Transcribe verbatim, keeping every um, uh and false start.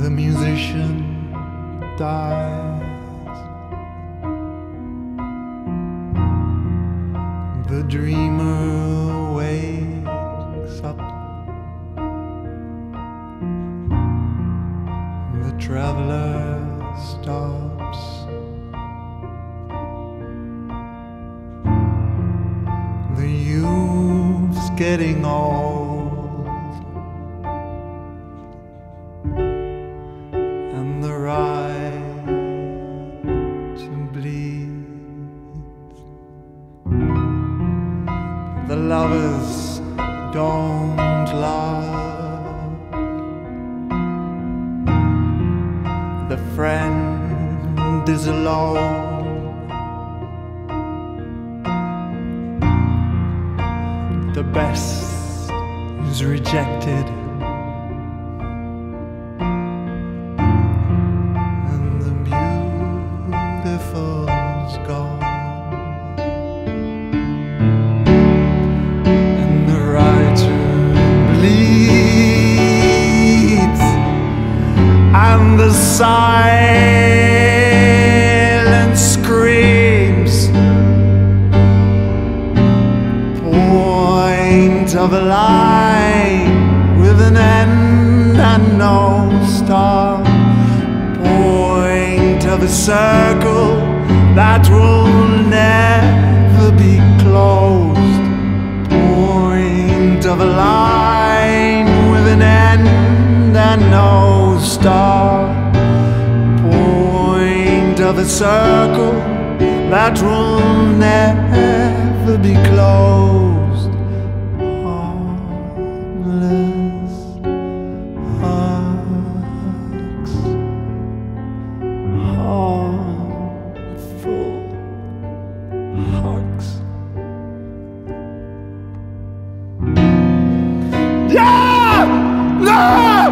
The musician dies, the dreamer wakes up, the traveler stops, the youth's getting old, and the right to bleed. The lovers don't love, the friend is alone, the best is rejected, and the beautiful's gone, and the writer bleeds, and the silence screams. Point of a line with an end and no start. Point of a circle that will never be closed. Point of a line with an end and no start. Point of a circle that will never be closed. Harmless hugs, harmful hugs. Yeah! No!